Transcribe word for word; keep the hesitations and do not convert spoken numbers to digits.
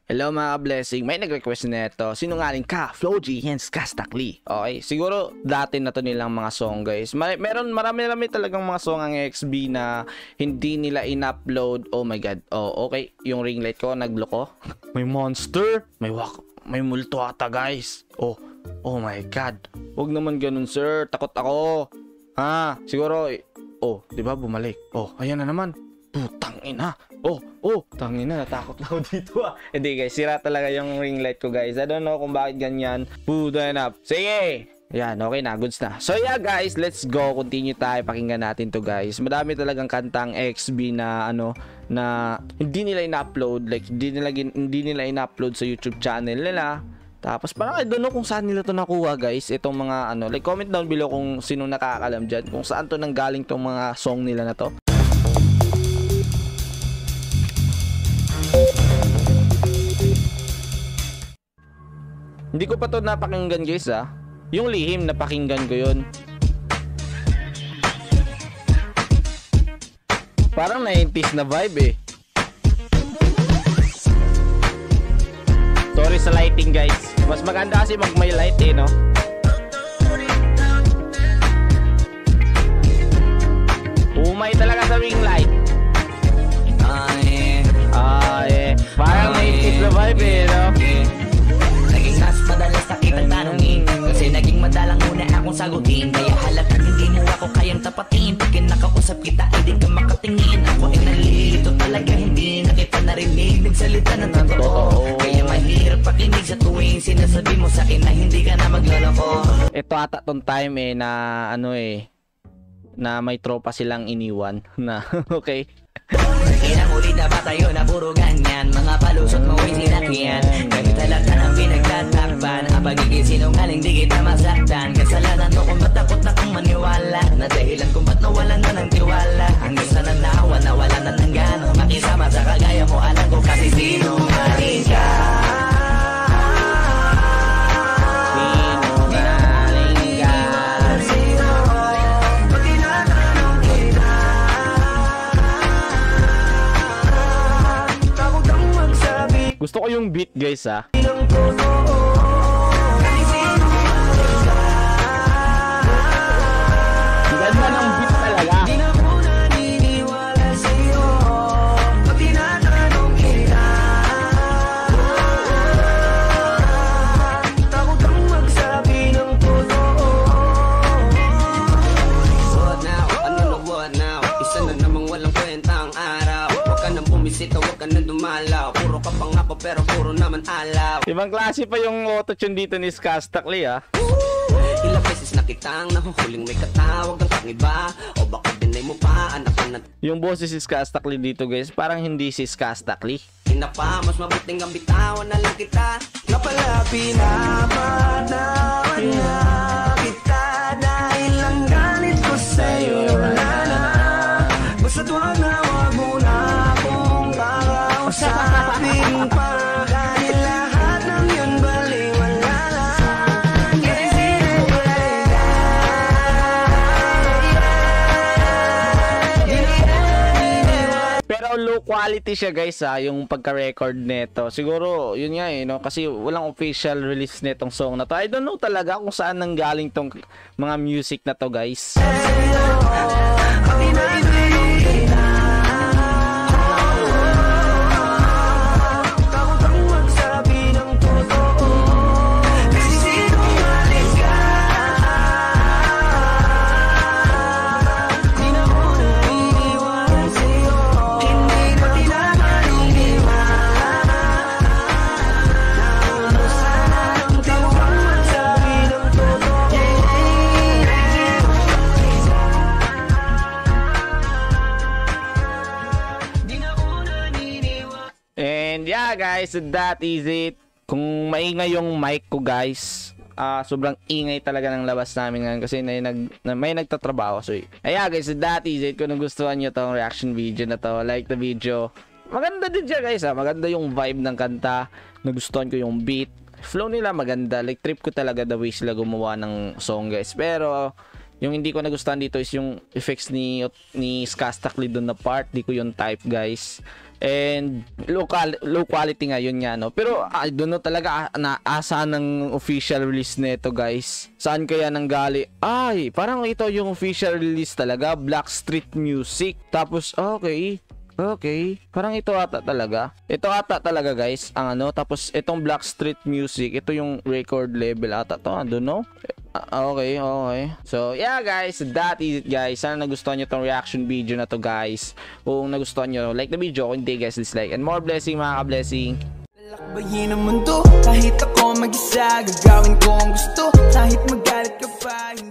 Hello mga blessing, may nag-request na ito. Sinungaling ka, Flo G, hence Kastakli. Okay, siguro dati na to nilang mga song guys. Mar meron marami-rami talagang mga song ang X B na hindi nila in-upload. Oh my god. Oh, okay, yung ring light ko nagloko. May monster, may wak, may multo ata guys. Oh, oh my god. Huwag naman ganun sir, takot ako. Ha, siguro oh, 'di ba bumalik? Oh, ayan na naman. Putang ina. Oh, oh, tangina, natakot na ako dito ah. Hindi guys, sira talaga yung ring light ko guys. I don't know kung bakit ganyan. Puta na. Sige. Yan, okay na, goods na. So yeah guys, let's go. Continue tayo, pakinggan natin to guys. Madami talagang kantang X B na ano, na hindi nila in-upload. Like, hindi nila, hindi nila in-upload sa YouTube channel nila. Tapos parang I don't know kung saan nila to nakuha guys. Itong mga ano, like comment down below kung sino nakakalam dyan. Kung saan to nanggaling tong mga song nila na to. Hindi ko pa to napakinggan guys ah. Yung lihim napakinggan ko yun. Parang nineties na vibe eh. Sorry sa lighting guys. Mas maganda kasi mag may light eh no. Umay talaga sa ring light. Ay, ay, parang nineties na vibe eh no. Madalas sakit ang tanongin kasi naging madalang muna akong sagutin. Kaya halatang hindi mo ako kayang tapatin. Pag nakausap kita, hindi ka makatingin. Ako ay nalilito talaga, hindi na kita narinig. Nagsalita ng totoo, kaya mahirap pakinig sa tuwing sinasabi mo sa akin na hindi ka na maglalako. Ito ata tong time eh na ano eh, na may tropa silang iniwan na okay. Ilang ulit na ba tayo na puro ganyan? Mga palusot mo ay sinakyan. Kami talaga ang pinagtatakpan. Ang pagiging sinungaling di kita masaktan. Kasalanan mo kung ba't takot na kang maniwala. Na dahilan kung ba't nawalan na ng tiwala. Hanggang sa nanawa na wala na ng gano. Makisama sa kagaya mo, alam ko kasi sinungaling ka. Gusto ko yung beat guys ah. Ganda ng beat talaga. Isa na namang walang kwentang araw. Huwag ka nang bumisita, huwag ka nang dumalaw. Puro ka pang ako pero puro naman alaw. Ibang klase pa yung auto-tune dito ni Kastakli ah. Ilang beses na kitang nahuhuling may katawag ng kangiba. O baka dinay mo pa anak ka na. Yung boses si Kastakli dito guys, parang hindi si Kastakli. Ina pa, mas mabuting ang bitawan na lang kita. Napalapi na manawan na kita. Dahil lang galit ko sa'yo wala na. Basta't wag na wag mo na akong kakausapin pa. Dahil lahat ng yun baliwala lang. Pero low quality siya guys ha, yung pagka-record nito. Siguro, yun nga eh, no? Kasi walang official release netong song na to. I don't know talaga kung saan nanggaling tong mga music na to guys. And yeah guys, that is it. Kung maingay yung mic ko guys, uh, sobrang ingay talaga ng labas namin ngayon kasi may, nag, may nagtatrabaho. So yeah guys, that is it. Kung nagustuhan nyo tong reaction video na to, like the video. Maganda din siya guys ha. Maganda yung vibe ng kanta. Nagustuhan ko yung beat. Flow nila maganda. Like trip ko talaga the way sila gumawa ng song guys. Pero Yung hindi ko nagustuhan dito is yung effects ni ni Skastakli doon na part, di ko yung type guys. And local low quality nga yun nga no. Pero I don't know talaga na asa ng official release nito guys. Saan kaya nanggali? Ay, parang ito yung official release talaga, Blackstreet Music. Tapos okay. Okay, parang ito ata talaga. Ito ata talaga guys, ang ano. Tapos itong Blackstreet Music, ito yung record label ata to, I don't know. Uh, okay, okay. So yeah guys, that is it guys. Sana nagustuhan nyo tong reaction video na to guys. Kung nagustuhan nyo, like the video. Kung hindi guys, dislike. And more blessing mga ka-blessing. Lalakbayin ang mundo, kahit ako mag-isa, gagawin ko ang gusto, kahit magalit ka pa.